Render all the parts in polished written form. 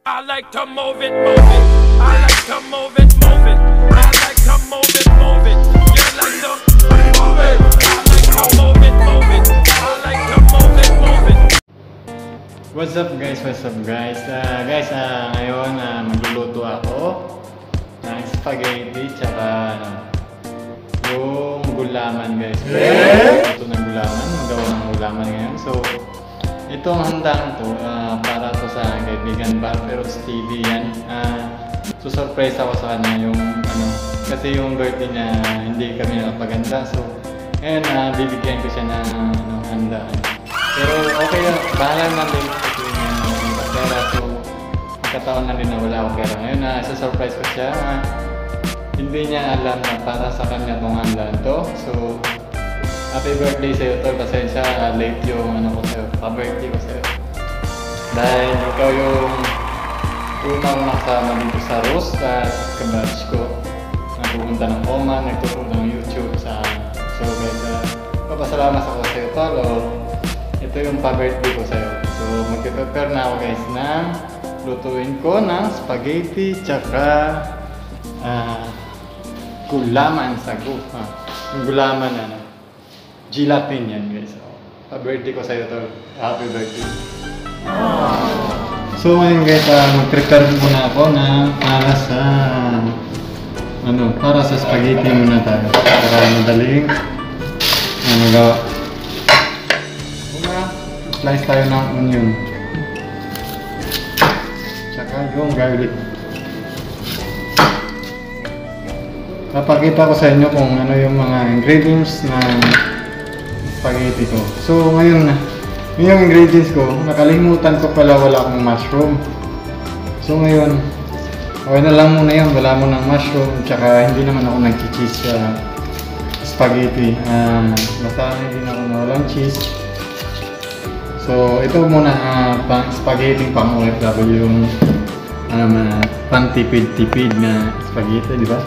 I like to move it, move it. I like to move it, move it. I like to move it, move it. You like to move it. I like to move it, move it. I like to move it, move it. What's up guys? What's up guys? Ngayon magluluto ako ng spaghetti tsaka yung gulaman guys. Ito ng gulaman, magawa ng gulaman ngayon. So, itong handang to para to sa kaibigan Barberos TV yan. Surprise ako sa kanya yung kasi yung birthday niya hindi kami nakapaganda. So, ngayon bibigyan ko siya ng handaan. Pero okay lang, bahala na din kasi ngayon pera. So, magkataon na rin na wala akong pera. Ngayon surprise ko siya. Hindi niya alam na para sa kanya itong handaan to. So, happy birthday sa'yo tol. Pasensya, late yung ko sa'yo. Pa-birthday ko sa'yo. Dahil ikaw yung unang nakasama dito sa Rose at kabatch ko. Nagpupunta ng Oman, nagtuturo ng YouTube sa so guys, papasalamat ako sa'yo tol. Ito yung pa-birthday ko sa'yo. So, mag-prepare na ako guys ng lutuin ko ng spaghetti tsaka gulaman sago. Yung gulaman gelatin yan guys. Pa-birthday ko sa'yo tol. Happy birthday. So ngayon guys, mag-prepare muna ako na para sa spaghetti muna tayo. Para madaling magawa. Slice tayo ng onion. Tsaka yung garlic. Papakita ko sa inyo kung ano yung mga ingredients ng spaghetti ko. So ngayon yung ingredients ko, nakalimutan ko pala wala akong mushroom. So ngayon, okay na lang muna yun, wala mo ng mushroom. Tsaka hindi naman ako nag-cheese sa spaghetti. Basta hindi na ako na walang cheese. So ito muna pang spaghetti pang OFW yung pang-tipid-tipid na spaghetti, di ba?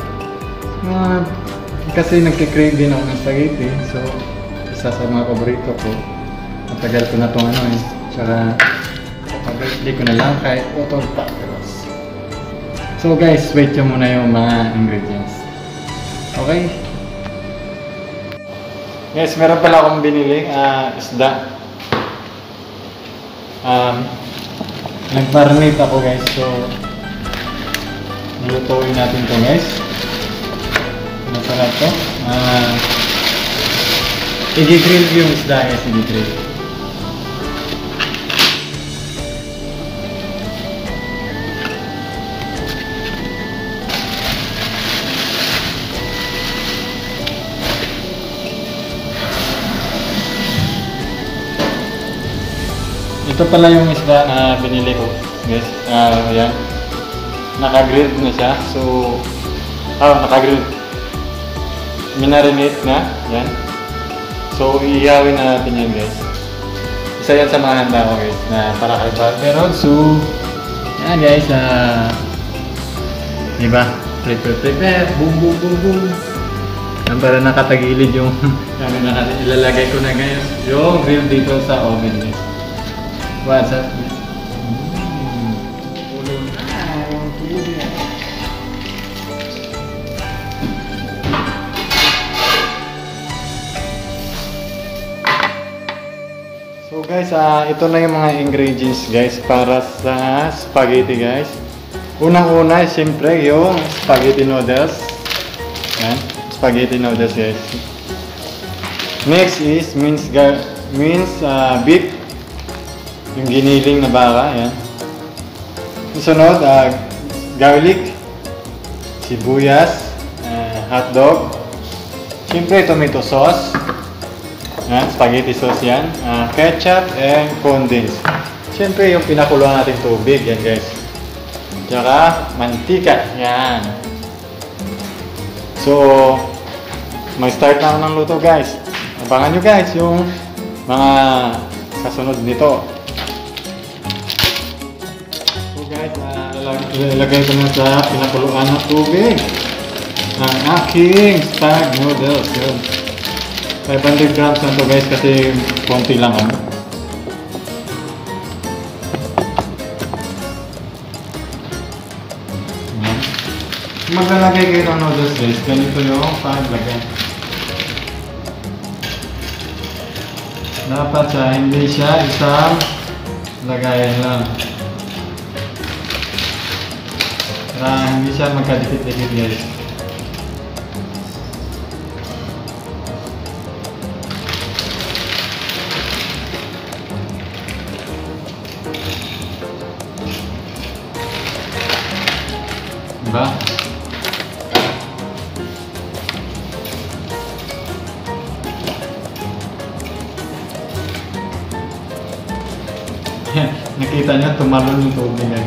Kasi nagkikrave din ako ng spaghetti. So isa sa mga paborito ko. Matagal ko na itong Tsaka pag-birthday ko na lang kahit utol tacos. So guys, wait nyo muna yung mga ingredients. Okay? Guys, meron pala akong binili isda. Nag-marinate ako guys. So nilutuin natin to guys. Masarap to. I-grill yung isda guys, i-grill. Ito pala yung isda na binili ko guys. Ayan. Naka-grilled na siya. So, naka-grilled. Minarinate na. Yan. So, iiyawin na natin yan guys. Isa yan sa mga handa ko guys na para kay Barberos. So, yan guys. Diba? Prepare. Boom, boom, boom, boom. Yan para nakatagilid yung ilalagay ko na guys. Yung grill dito sa oven guys. What's up? So guys, ito na yung mga ingredients guys para sa spaghetti guys. Unang-una, siyempre yung spaghetti noodles. Yan, spaghetti noodles guys. Next is minced beef. Yung giniling na baka, yan. Sunod, garlic, sibuyas, hotdog. Siyempre, tomato sauce. Yan, spaghetti sauce yan. Ketchup and condensed. Siyempre, yung pinakuluan natin tubig, yan guys. Tsaka, mantika, yan. So, mag-start na ako ng luto guys. Abangan nyo guys yung mga kasunod nito. Ilalagay ko na sa pinakuluan ng tubig ang aking spag noodles. 500 grams na to guys kasi konti lang Maglalagay kayo ng noodles guys, ganito yung paglagay. Dapat siya, hindi siya isang lagayan lang. Para hindi siya magkadikit-dikit guys. Diba? Nakita niyo, tumalon yung tubig guys.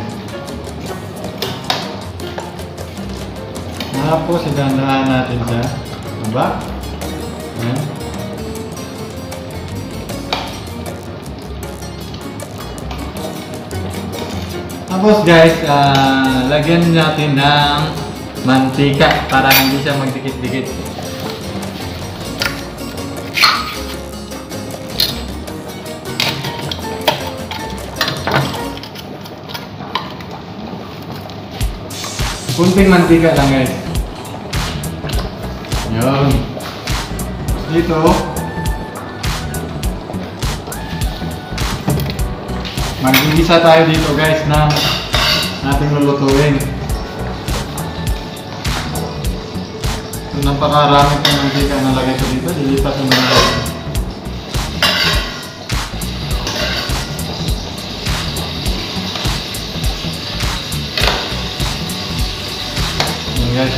Tapos, idandahan natin siya. Diba? Ayan. Tapos guys, lagyan natin ng mantika para hindi siya magdikit-dikit. Kunting mantika lang guys. Yun. Dito. Mag-igisa tayo dito guys ng ating lulutuin. So, napakarami ng mantika na lagay ko dito. Dilipat naman natin. Guys,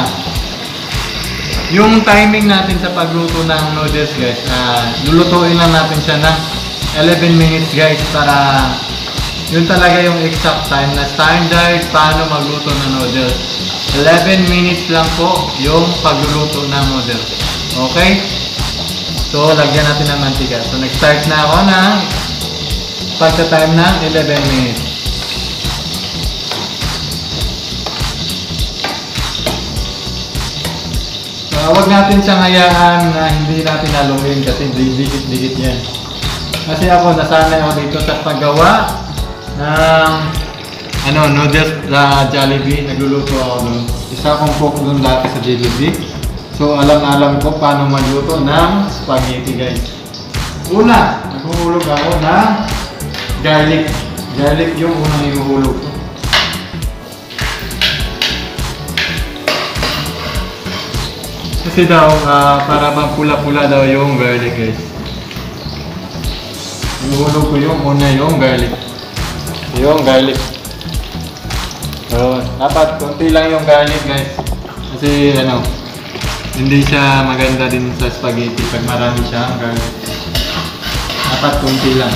yung timing natin sa pagluto ng noodles guys, lulutuin lang natin siya ng 11 minutes guys para yun talaga yung exact time na standard paano magluto ng noodles. 11 minutes lang po yung pagluluto ng noodles. Okay? So, lagyan natin ng mantika. So, nag-start na ako ng pagka-time ng 11 minutes. Huwag natin siyang hayaan na hindi natin haluin kasi dikit-dikit yan. Kasi ako, nasanay ako dito sa paggawa ng noodles sa Jollibee. Nagluluto ako doon. Isa akong cook doon dati sa Jollibee. So, alam ko paano magluto ng spaghetti guys. Una, naghuhulog ako ng garlic. Garlic yung unang ihuhulog ko. Kasi daw, para bang pula-pula daw yung garlic guys. Inuhulog ko yung una yung garlic. Yung garlic. So, dapat konti lang yung garlic guys. Kasi hindi siya maganda din sa spaghetti pag marami siya garlic. Dapat konti lang.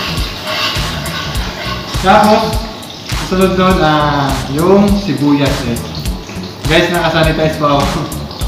Tapos, sunod doon, yung sibuyas guys. Guys, nakasanitize pa ako.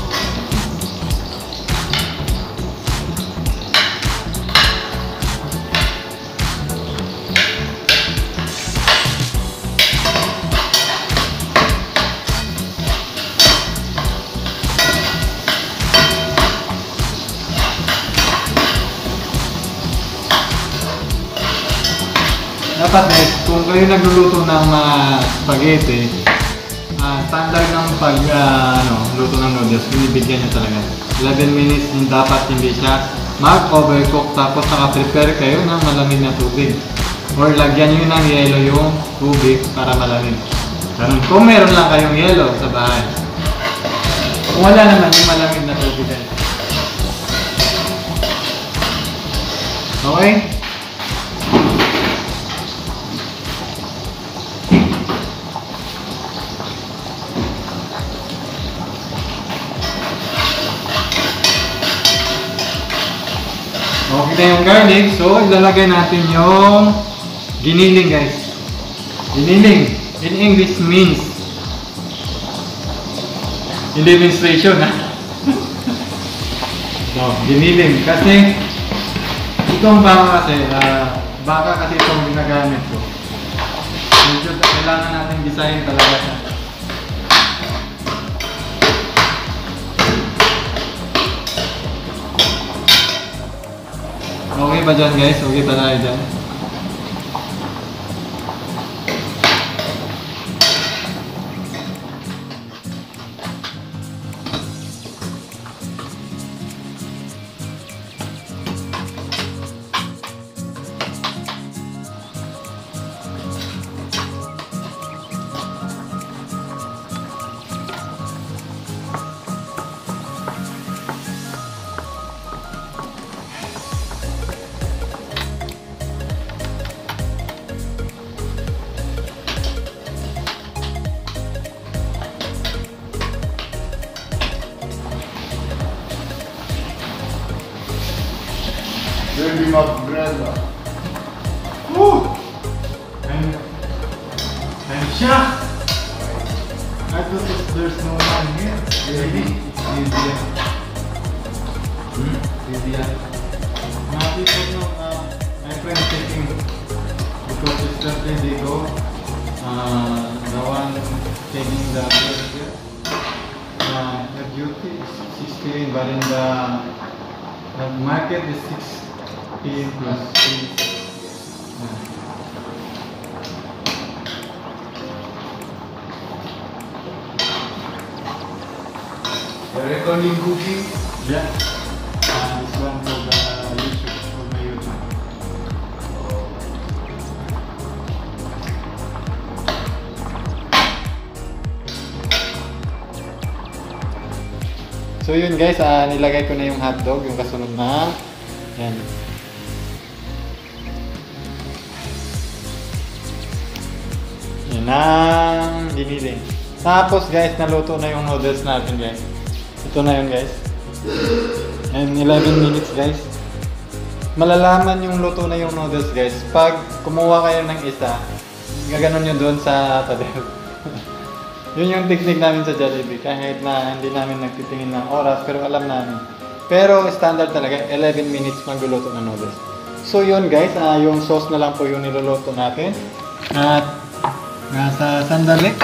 Dapat guys, kung kayo nagluluto ng spaghetti, standard ng luto ng noodles, binibigyan nyo talaga. 11 minutes yung dapat hindi siya mag-overcook, tapos naka-prepare kayo ng malamig na tubig. Or lagyan nyo ng yelo yung tubig para malamig. Ganun. Kung meron lang kayong yelo sa bahay. Kung wala naman yung malamig na tubig. Okay? Okay na yung garlic, so ilalagay natin yung giniling guys. Giniling, in English means hindi menstruation ha. No, giniling kasi itong baka kasi itong ginagamit ko. Medyo kailangan natin design talaga siya. Okay ba dyan guys? Okay ba tayo dyan? of bread. Woo! I'm shocked! I thought there's no one here. Really? Easy. Easy. Mga people no, my friend taking because it's Thursday they go. The one taking the burger. The duty is 6 p.m. but in the market is 6 p.m. plus 3. You're recording cooking? Yeah. This one for the YouTube, for my YouTube. So yun guys, nilagay ko na yung hotdog, yung kasunod na. Yan. Yan ang dinili. Tapos guys, naluto na yung noodles natin guys. Ito na yun guys. And 11 minutes guys. Malalaman yung luto na yung noodles guys. Pag kumuha kayo ng isa, gaganon nyo doon sa pader. Yun yung technique namin sa Jollibee. Kahit na hindi namin nagtitingin ng oras, pero alam namin. Pero standard talaga, 11 minutes magluluto ng noodles. So yun guys, yung sauce na lang po yung niluluto natin. At nasa sandali.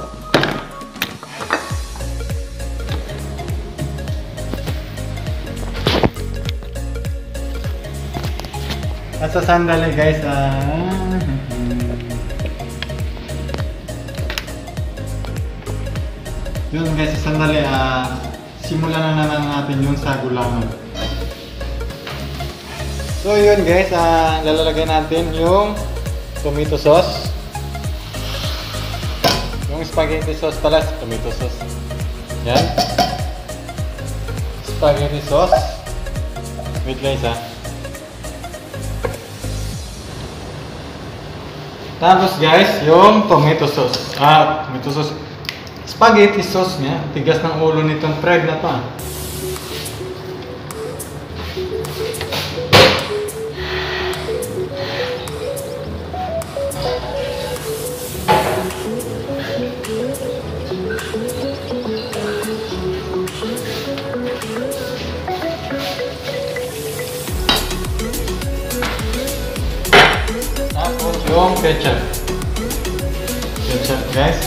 At sa sandali guys, yun guys, sa sandali, simulan na naman natin yung sa gulaman. So yun guys, lalagay natin yung tomato sauce. Yung spaghetti sauce pala, tomato sauce. Yan. Spaghetti sauce. Wait guys Tapos guys, yung tomato sauce. Tomato sauce. Spaghetti sauce niya. Tigas ng ulo nitong Fred na to. Tapos yung ketchup. Ketchup guys.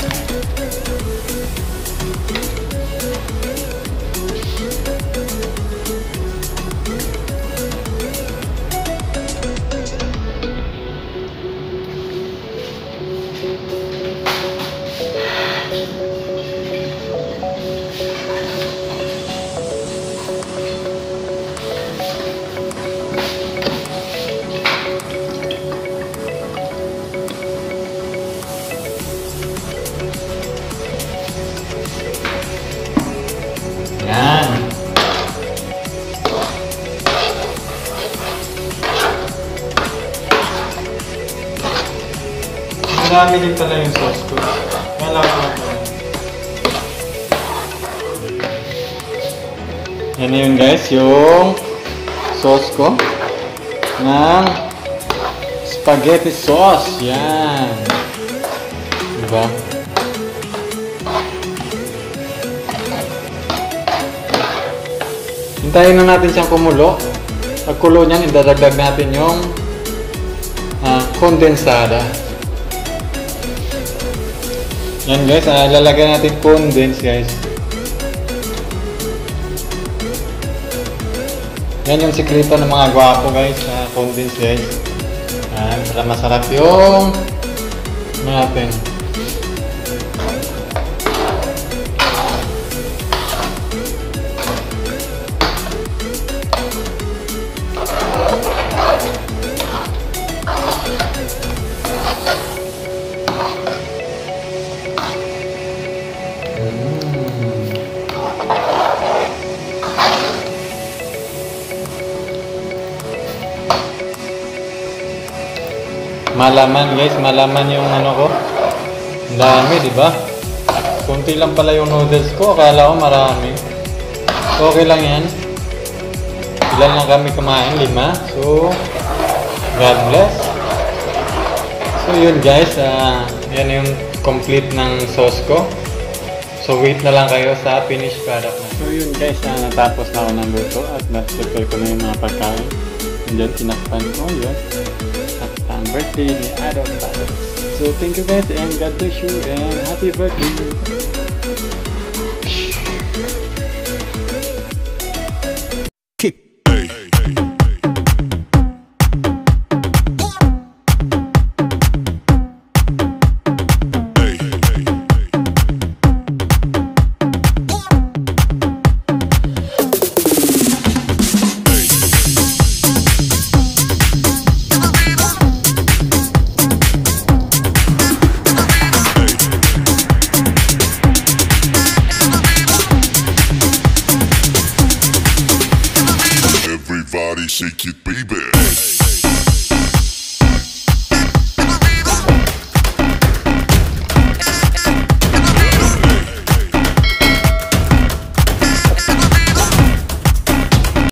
Yan. Marami din pala yung sauce ko. Kala ko lang pala. Yan na yun guys, yung sauce ko ng spaghetti sauce. Yan. Diba? Hintayin na natin siyang kumulo. Pagkulo niyan, idadagdag natin yung kondensada. Yan guys, lalagyan natin condense guys. Yan yung sikreto ng mga gwapo guys, condense guys. Para masarap yung natin. Malaman guys, malaman yung ano ko. Ang dami, di ba? Kunti lang pala yung noodles ko, akala ko marami. Okay lang yan. Ilan lang kami kumain? 5. So, God bless. So yun guys, yan yung complete ng sauce ko. So wait na lang kayo sa finished product na. So yun guys, natapos na ako ng luto at na-prepare ko na yung mga pagkain. And then tinakpan ko yun. At ang birthday ni Adam Pado. So thank you guys and God bless you and happy birthday! Everybody shake it, baby.